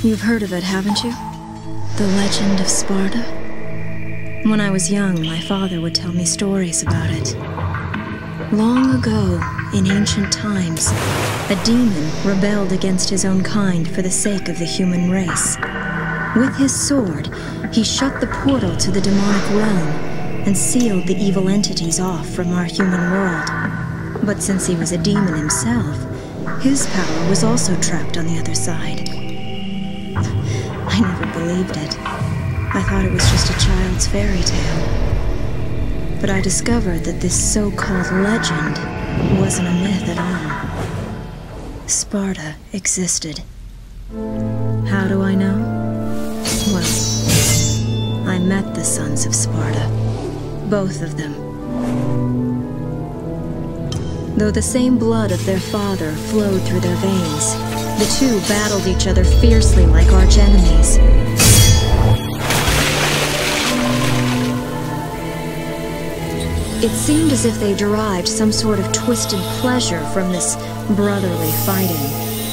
You've heard of it, haven't you? The legend of Sparta? When I was young, my father would tell me stories about it. Long ago, in ancient times, a demon rebelled against his own kind for the sake of the human race. With his sword, he shut the portal to the demonic realm and sealed the evil entities off from our human world. But since he was a demon himself, his power was also trapped on the other side. I never believed it. I thought it was just a child's fairy tale. But I discovered that this so-called legend wasn't a myth at all. Sparta existed. How do I know? Well, I met the sons of Sparta. Both of them. Though the same blood of their father flowed through their veins, the two battled each other fiercely like arch-enemies. It seemed as if they derived some sort of twisted pleasure from this brotherly fighting.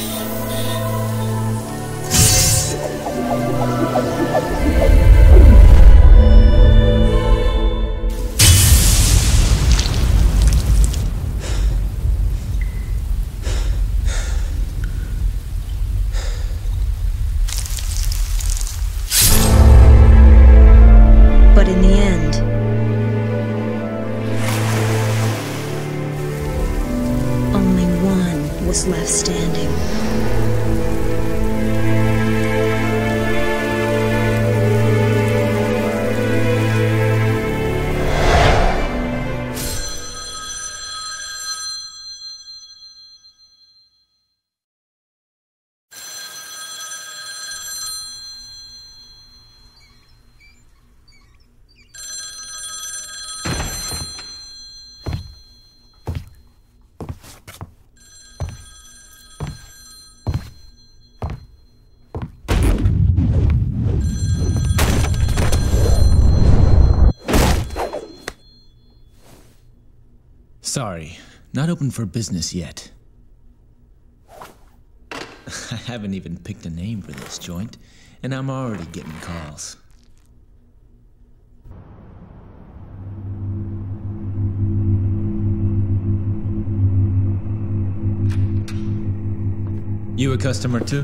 But in the end, only one was left standing. Sorry, not open for business yet. I haven't even picked a name for this joint, and I'm already getting calls. You a customer too?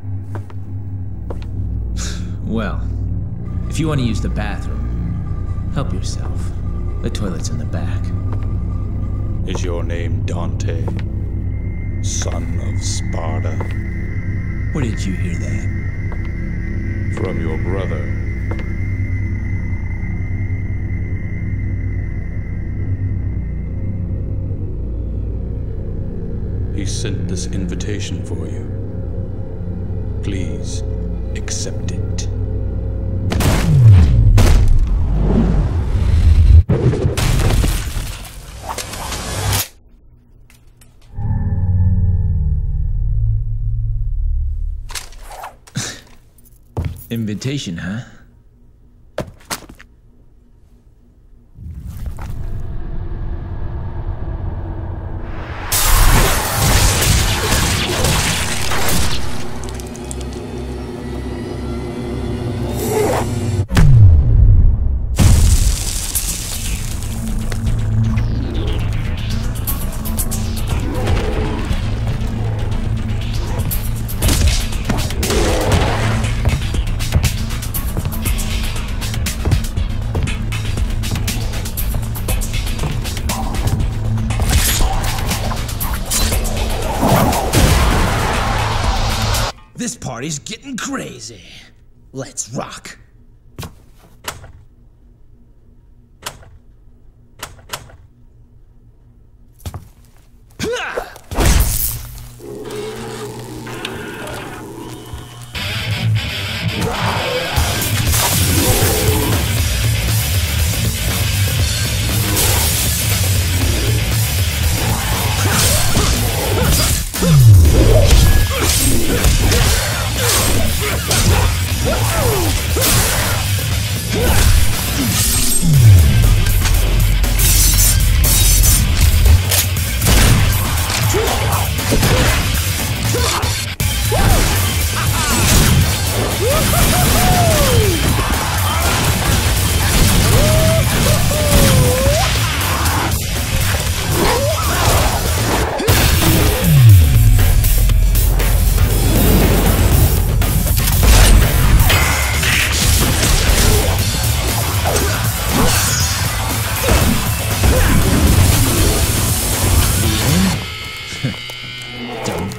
Well, if you want to use the bathroom, help yourself. The toilet's in the back. Is your name Dante, son of Sparta? Where did you hear that? From your brother. He sent this invitation for you. Please, accept it. Invitation, huh? This party's getting crazy. Let's rock. Woo!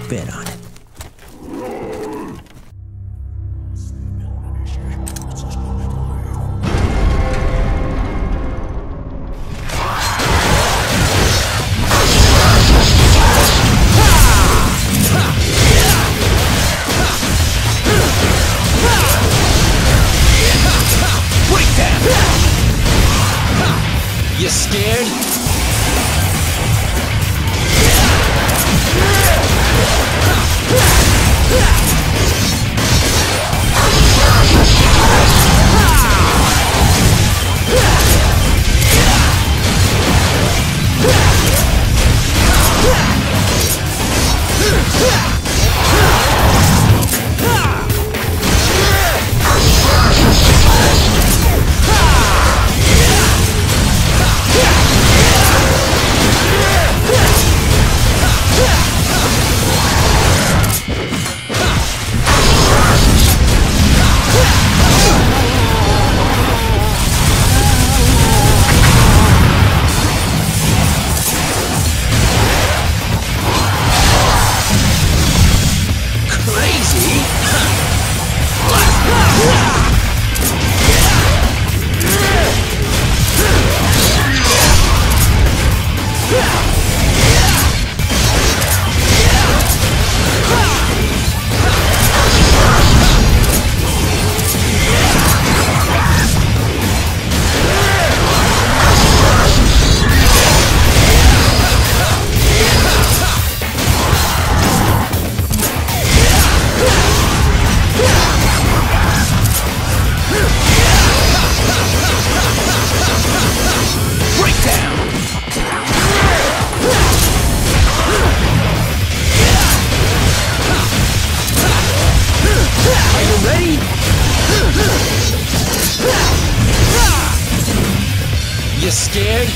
bid on it. You scared? You scared?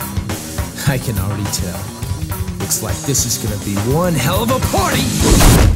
I can already tell. Looks like this is gonna be one hell of a party!